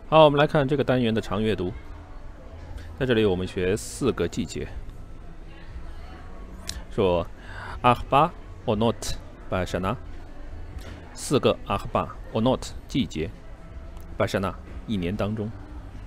好，我们来看这个单元的长阅读。在这里，我们学4个季节。说，Akhbar onot bashana， 4个 Akhbar onot 季节 ，bashana 一年当中。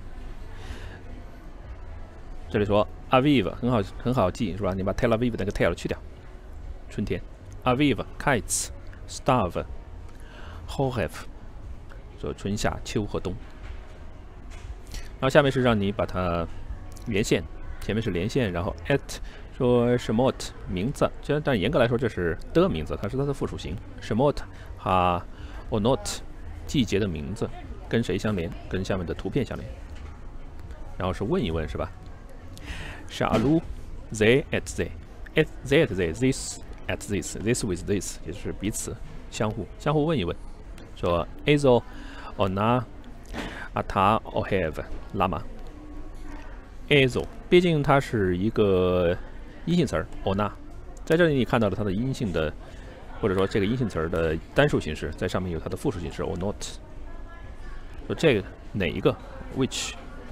这里说 Aviv 很好记是吧？你把 Tel Aviv 那个 tel 去掉，春天。Aviv kites stav horev， 说春夏秋和冬。然后下面是让你把它连线，前面是连线，然后 at 说 shemot 名字，但严格来说这是的名字，它是它的附属形。shemot 哈 onot 季节的名字跟谁相连？跟下面的图片相连。然后是问一问是吧？Shalu they at they at they at they this at this this with this， 也就是彼此相互问一问。说 Azo ona ata ohev lama Azo， 毕竟它是一个阴性词儿 ona， 在这里你看到了它的阴性的，或者说这个阴性词儿的单数形式，在上面有它的复数形式 onot。说这个哪一个 which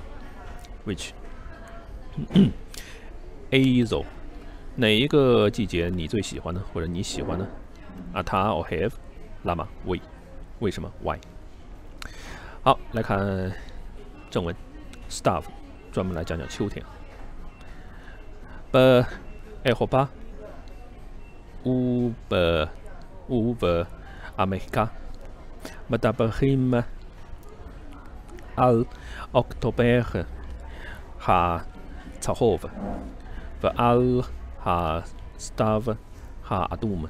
Azo 哪一个季节你最喜欢呢？或者你喜欢呢？Ata or have lama 为什么 why？ 好，来看正文 staff 专门来讲讲秋天。Ehopa Uber America Madabahim al October ha צהוב ועל הסתיו האדום。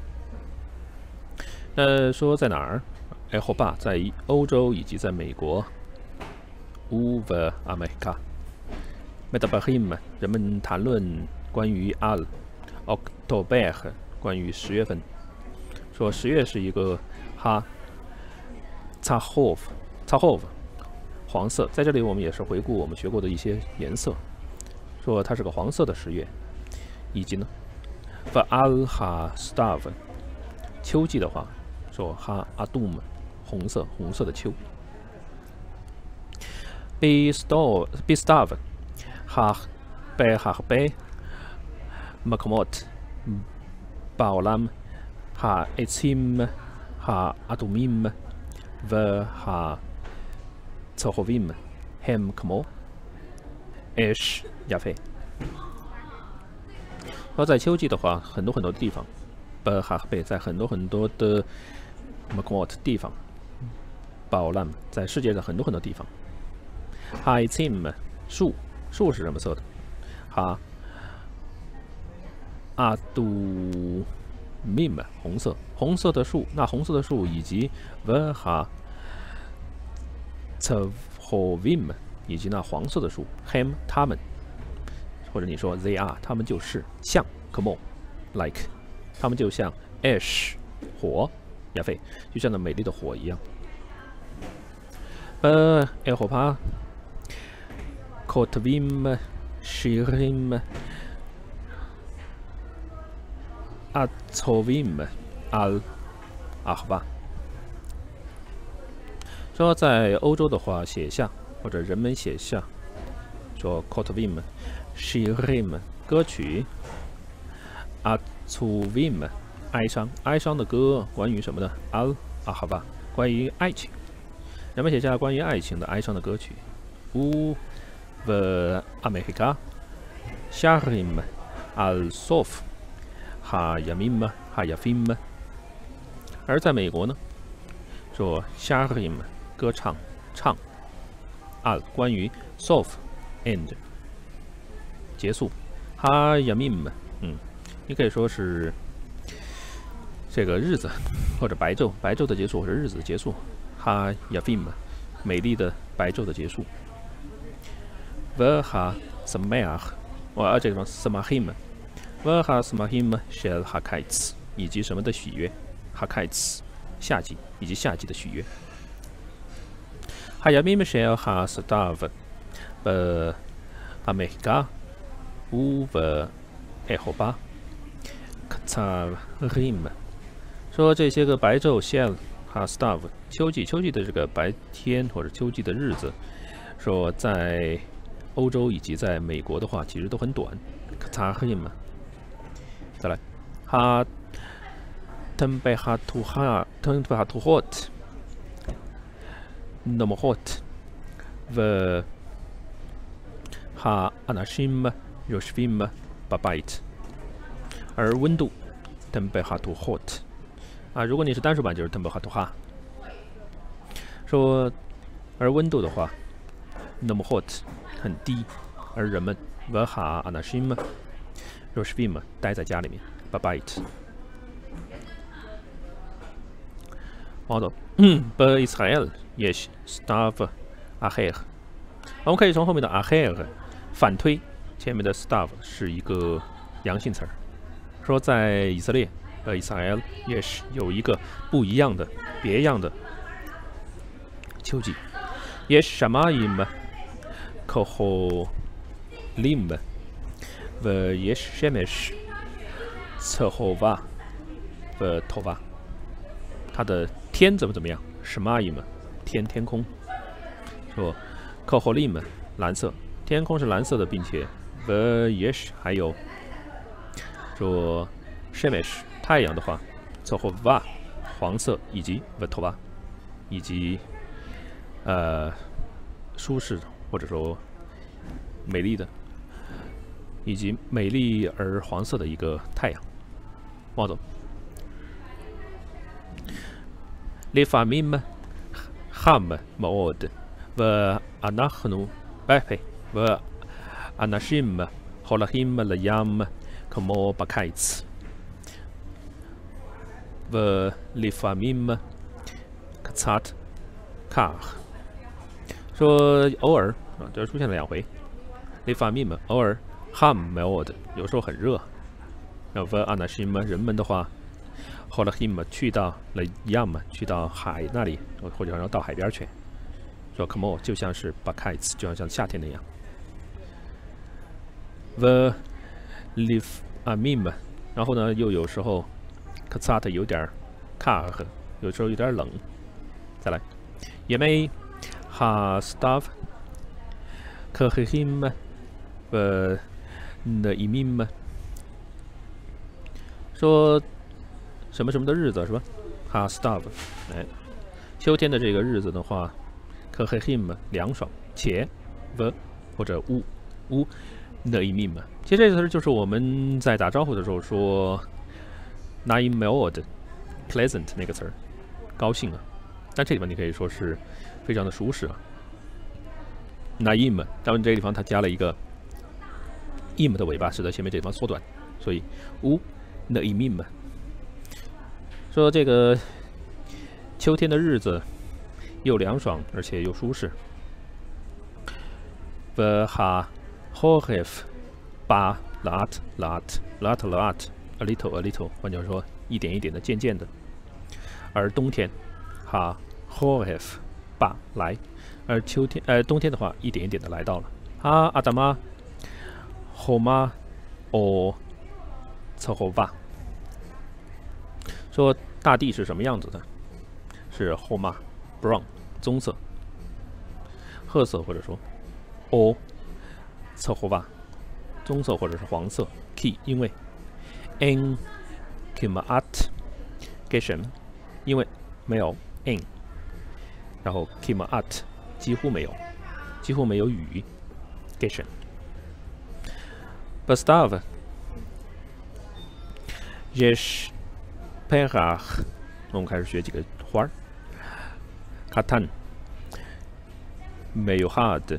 说在哪儿？埃霍巴在欧洲以及在美国。Uva America Medabahim 人们谈论关于 al October 关于10月份，说10月是一个哈Tsahov 黄色，在这里我们也是回顾我们学过的一些颜色。说它是个黄色的10月，以及呢 ，Val ha stav 秋季的话，说 ha adum 红色的秋。Bistav ha be makmot baolam ha etzim ha adumim ha צהובים הם כמו אש יפה。而在秋季的话，很多的地方，在很多的 makmot 地方，宝蓝在世界的很多地方。Haitzim 树是什么色的？哈阿杜 mim 红色的树，那红色的树以及 verha Tshovim 以及那黄色的树 ，hem 他们，或者你说 they are 他们就是像 come on like 他们就像 ash 火亚菲，就像那美丽的火一样。Ehopa Kotvim Shirim Atzovim al Ahba。说在欧洲的话，写下或者人们写下，说 kotvim、shirim 歌曲 ，atzuvim 哀伤的歌，关于什么呢 ？al ahava 关于爱情，人们写下关于爱情的哀伤的歌曲。u v America sharim al sof hayamim hayafim。而在美国呢，说 sharim。歌唱啊，关于 sof end 结束 ha yamim， 你可以说是这个日子或者白昼的结束，或者日子的结束 ha yafim 美丽的白昼的结束。verha sameach 这个 samahim verha samahim shel hakites 以及什么的喜悦 hakites 夏季以及夏季的喜悦。Hayamim shel ha-stav b'Amerika u'b'Ehopa Ktsarim。说这些个白昼 shel 哈 stav 秋季的这个白天或者秋季的日子，说在欧洲以及在美国的话，其实都很短。卡黑嘛，再来哈 temperatur hot 너무 hot והאנשים יושבים בבית，而温度 temperatur hot 啊，如果你是单数版就是 temperatur ha。说而温度的话 너무 hot 很低，而人们 והאנשים יושבים 待在家里面 בבית。好的，בישראל יש סתיו אחר。我们可以从后面的 אחר 反推前面的 סתיו 是一个阳性词儿，说在以色列，ישראל יש有一个不一样的、别样的秋季。יש שמיים כחולים ויש שמש צהובה וטובה。它的天怎么样？什么意思？天空。说 כחולים 蓝色，天空是蓝色的，并且 ויש 还有说 שמש 太阳的话 צהובה 黄色，以及 וטובה 以及舒适或者说美丽的，以及美丽而黄色的一个太阳。往走。לפעמים חם מאוד ואנשים הולכים לים כמו בקיץ ולפעמים קצת קר。说偶尔啊，这出现了2回。לפעמים偶尔 חם מאוד 有时候很热。ואנשים人们的话。后来 him 去到了 yam 去到海那里，或者然后到海边去，说 come on 就像是 bakaits 就像夏天那样。the live amim 然后呢又有时候 katsat 有点 kar 有时候有点冷。再来 yemei ha stav khim naimim 说什么的日子是吧？哈 stav， 哎，秋天的这个日子的话，可 him 凉爽，且 v 或者乌 naimim。其实这个词就是我们在打招呼的时候说 naimod pleasant 那个词儿，高兴啊。但这地方你可以说是非常的舒适啊。naim， 当然这个地方它加了一个 im 的尾巴，使得前面这地方缩短，所以乌 naimim。说这个秋天的日子又凉爽，而且又舒适。Vha horef ba lat a little， 换句话说，一点一点的，渐渐的。而冬天哈 horef ba 来，而冬天的话，一点一点的来到了。哈阿达玛 homa o tsahova。说大地是什么样子的？是后马 brown 棕色、褐色或者说 o 侧后吧棕色或者是黄色 key 因为 n kimaat geshem 因为没有 n 然后 kimaat 几乎没有雨 geshem Bastav Yesh Perach， 我们开始学几个花儿。Katan Meyuhad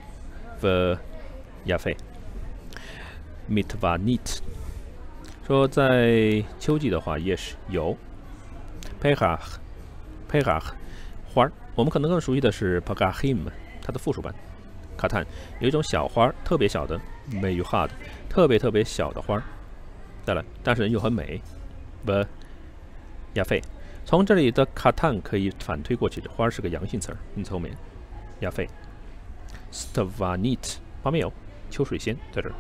Vyafe Mitvanit， 说在秋季的话，Yesh 有 Perach 花儿，我们可能更熟悉的是 Pagahim， 它的复数版。Katan 有一种小花，特别小的 Meyuhad， 特别小的花儿。再来，但是又很美。亚费，从这里的卡坦可以反推过去，这花是个阳性词儿，因此后面亚费。Stavanit 旁边有秋水仙在这儿。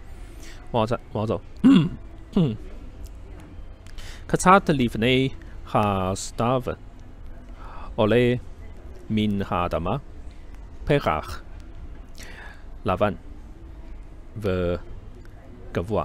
往走。Katsat livnei 哈斯达文，奥雷明哈达玛，佩哈拉万，v gavua，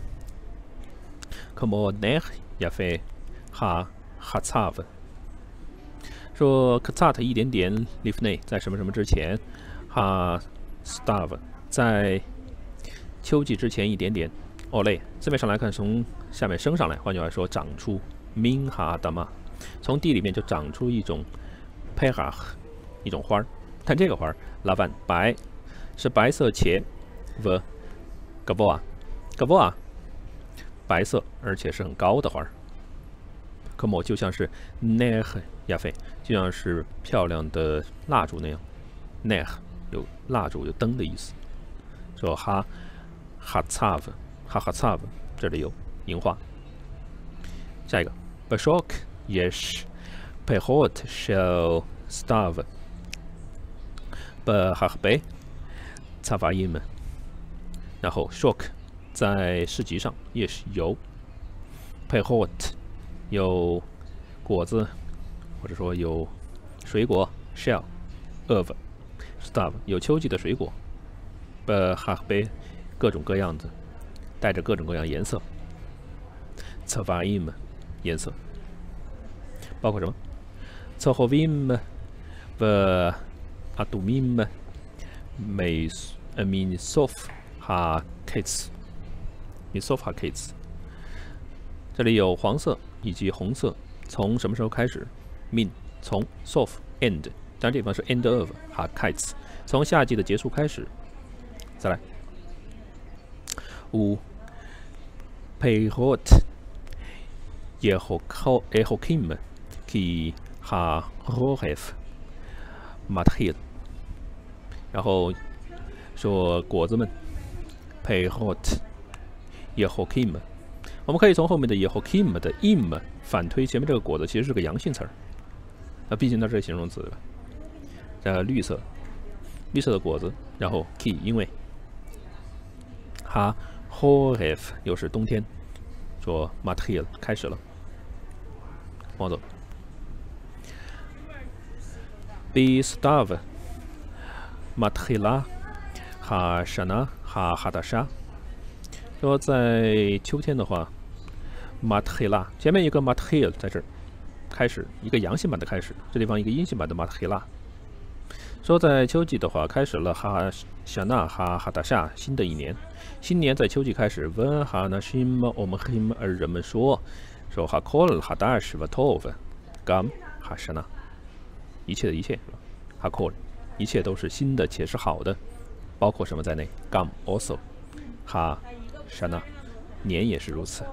科莫奈亚菲哈哈查文。说 Katzat 一点点 Lifnei 在什么什么之前，哈 Stav 在秋季之前一点点 Olay 字面上来看，从下面升上来，换句话说，长出 Min Ha Dama， 从地里面就长出一种 Perach 一种花儿，看这个花儿 Lavan 白是白色且 v Gavoa 白色而且是很高的花儿。科莫就像是 Ner 亚菲，就像是漂亮的蜡烛那样。Ner 有蜡烛有灯的意思。说哈 Hatzav 哈 Hatzav 这里有银花。下一个 Bashok Yesh Pehot Shel Stav Behachbe Tzavayim， 然后 Shok 在市集上 Yesh 有 Pehot 有果子，或者说有水果 shell of stuff 有秋季的水果 behachbe 各种各样子，带着各种各样颜色 tzavaim 颜色，包括什么 tzachovim v adumim misof haketz misof haketz， 这里有黄色以及红色，从什么时候开始 ？min 从 sof end， 当然这地方是 end of 哈 kites， 从夏季的结束开始。再来5 pehot yehokim ki ha rohef mathil， 然后说果子们 pehot yehokim。我们可以从后面的 Yehokim 的 im 反推前面这个果子其实是个阳性词儿，毕竟它是形容词，绿色的果子，然后 ki 因为哈 horef 又是冬天，说 mathil 开始了，往走 be stav mathila ha shana ha hadasha， 说在秋天的话 Mathila 前面一个 Mathil 在这儿开始一个阳性版的开始，这地方一个阴性版的 Mathila。说在秋季的话，开始了哈夏纳哈哈达夏新的一年，新年在秋季开始。问哈那什么我们黑而人们说哈 kol 哈达什瓦 tov gam 哈夏纳，一切的一切哈 kol 一切都是新的且是好的，包括什么在内 gam also 哈夏纳年也是如此。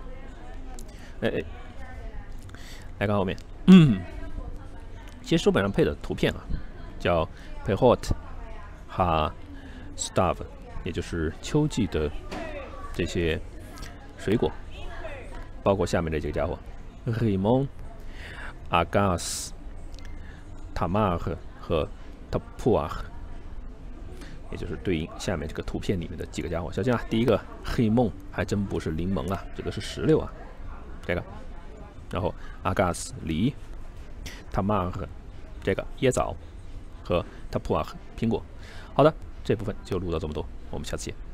来看后面，其实书本上配的图片啊，叫 Pehot 哈 Stav， 也就是秋季的这些水果，包括下面这几个家伙 Rimon Agas Tamar 和 Tapuach， 也就是对应下面这个图片里面的几个家伙。小心啊，第一个 Rimon 还真不是柠檬啊，这个是石榴啊。这个，然后 Agas 梨 ，Tamar 这个椰枣和 Tapuach 苹果。好的，这部分就录到这么多，我们下次见。